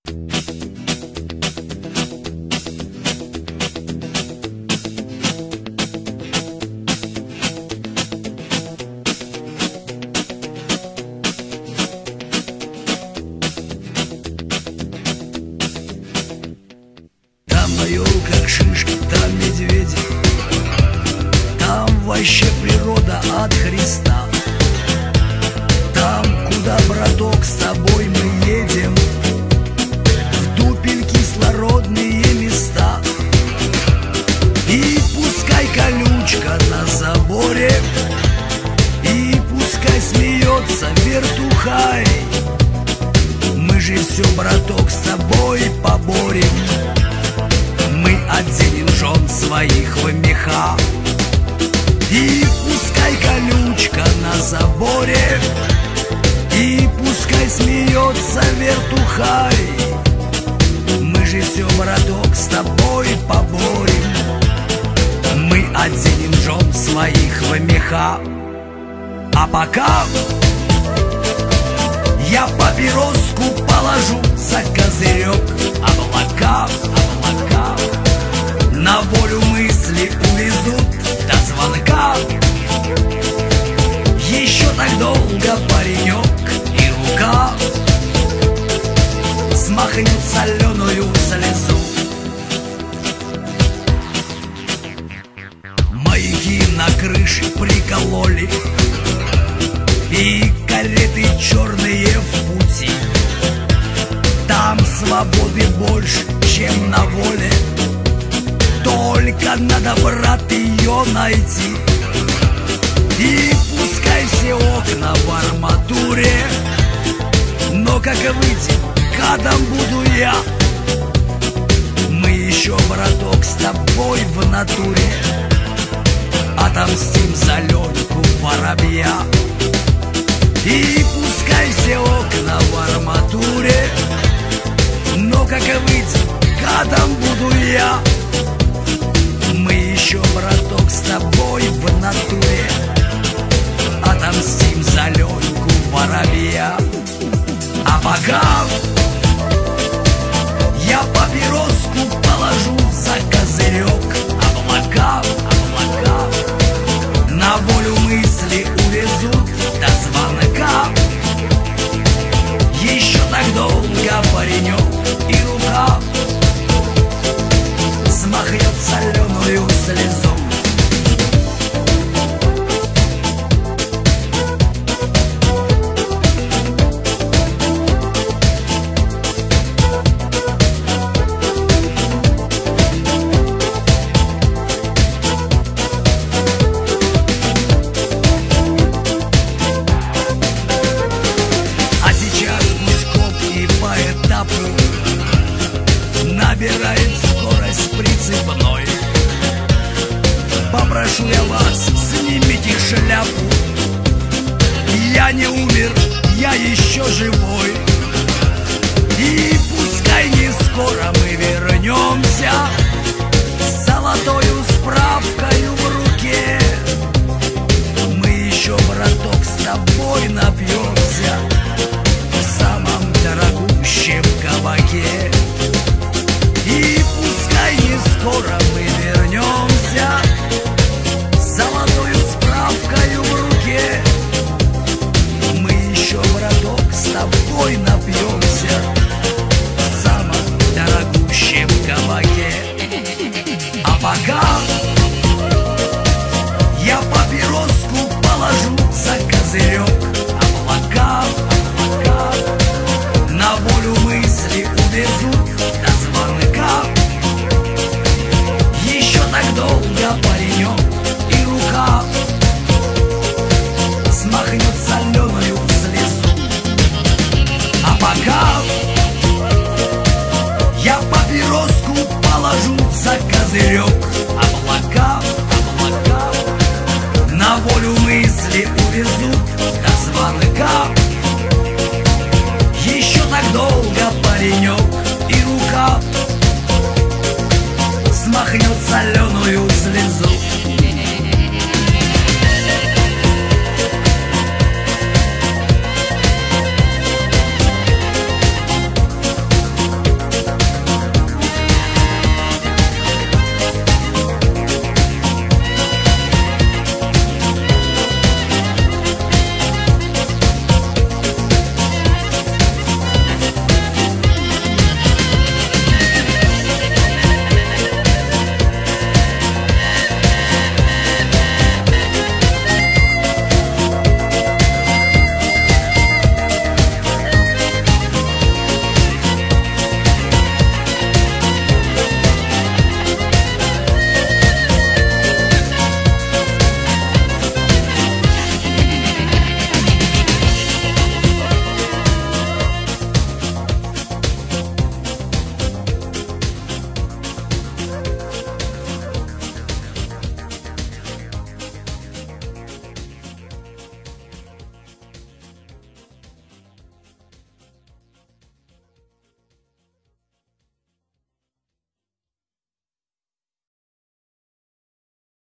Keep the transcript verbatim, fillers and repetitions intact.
Как шишки, там медведи, там вообще природа от Христа. Там, куда, браток, с тобой мы едем, в дупель кислородные места. И пускай колючка на заборе, и пускай смеется вертухай, мы же все, браток, с тобой поборем. Мы оденем жен своих в меха. И пускай колючка на заборе, и пускай смеется вертухай, мы же все, браток, с тобой поборем. Мы оденем жен своих в меха. А пока я папироску положу за козырек, облака, облака на волю мысли увезут до звонка. Еще так долго паренек и рука смахнет соленую слезу. Маяки на крыше прикололи, и кареты черные в пути. Там свободы больше, чем на воле, только надо, брат, ее найти. И пускай все окна в арматуре, но как выйти к адам буду я. Мы еще, браток, с тобой в натуре отомстим за Леньку воробья. И пускай все окна в арматуре, но как выйти к адам буду я. Мы еще, браток, с тобой в натуре отомстим за Леньку воробья. А пока я папироску положу за козырек, облака, облака на волю мысли увезут до звонка. Еще так долго паренек и рука смахнет соленую слезу. А сейчас Гуськов и по этапу набирает скорость прицепной. Попрошу я вас, снимите шляпу. Я не умер, я еще живой. И пускай не скоро мы вернемся с золотою справкою в руке. Мы еще, браток, с тобой напьемся в самом дорогущем кабаке. И пускай не скоро мы вернемся с золотою справкою в руке. Мы еще, браток, с тобой напьемся в самом дорогущем кабаке. А пока я папироску положу за козырек, облака, облака на волю мысли увезут до звонка. Еще так долго паренек и рука смахнет соленую слезу. А пока я папироску положу за козырек, облака, облака на волю мысли увезут до звонка.